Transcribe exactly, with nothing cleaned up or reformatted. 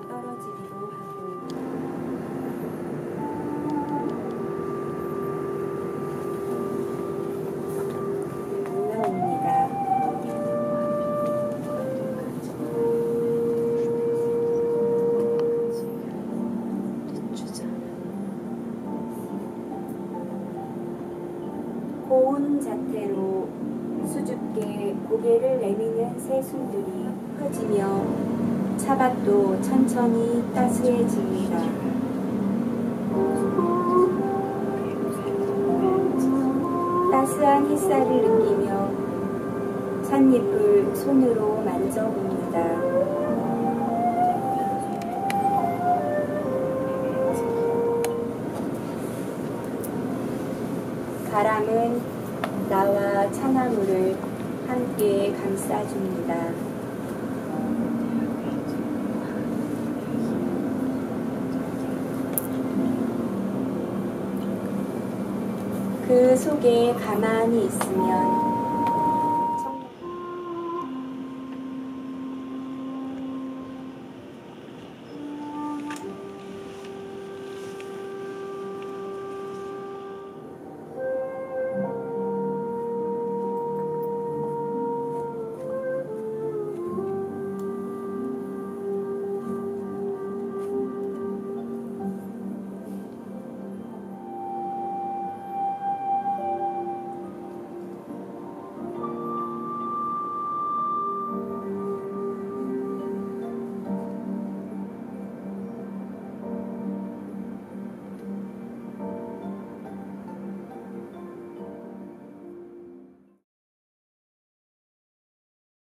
떨어지기도 하고 올라옵니다. 고운 자태로 수줍게 고개를 내미는 새순들이 퍼지며 차밭도 천천히 따스해집니다. 따스한 햇살을 느끼며 찻잎을 손으로 만져봅니다. 바람은 나와 차나무를 함께 감싸줍니다. 그 속에 가만히 있으면